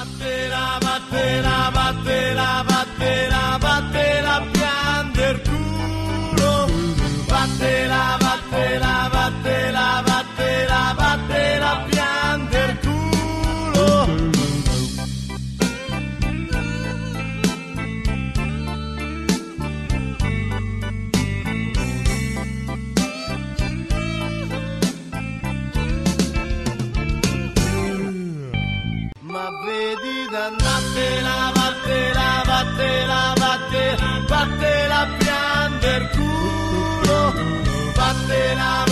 Vattela, vattela, vattela, vattela, vattela, piander culo. Vattela, vattela, vattela, vattela, vattela, piander culo. Ma vedi dannatela, vattela, vattela, vattela, vattela, piander culo. Vattela,